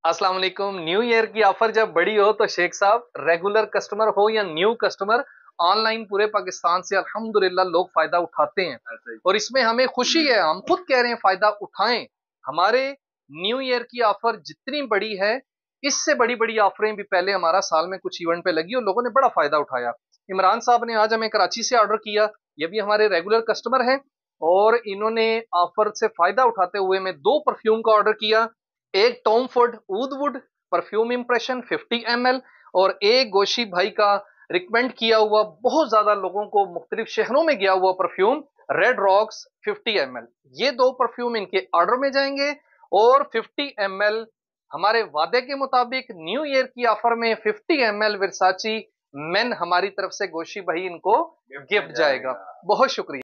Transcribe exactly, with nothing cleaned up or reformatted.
अस्सलाम वालेकुम। New year की ऑफर जब बड़ी हो तो शेख साहब, रेगुलर कस्टमर हो या न्यू कस्टमर, ऑनलाइन पूरे पाकिस्तान से अल्हम्दुलिल्लाह लोग फायदा उठाते हैं और इसमें हमें खुशी है। हम खुद कह रहे हैं फायदा उठाएं। हमारे न्यू ईयर की ऑफर जितनी बड़ी है, इससे बड़ी बड़ी ऑफरें भी पहले हमारा साल में कुछ इवेंट पे लगी और लोगों ने बड़ा फायदा उठाया। इमरान साहब ने आज हमें कराची से ऑर्डर किया, ये भी हमारे रेगुलर कस्टमर हैं और इन्होंने ऑफर से फायदा उठाते हुए मैं दो परफ्यूम का ऑर्डर किया। एक Tom Ford oud wood perfume impression fifty M L और एक गोशी भाई का रिकमेंड किया हुआ, बहुत ज्यादा लोगों को मुख्तलिफ शहरों में गया हुआ perfume red rocks fifty M L. ये दो परफ्यूम इनके ऑर्डर में जाएंगे और फिफ्टी एम एल हमारे वादे के मुताबिक न्यू ईयर की ऑफर में fifty M L Versace men हमारी तरफ से गोशी भाई इनको गिफ्ट जाएगा। बहुत शुक्रिया।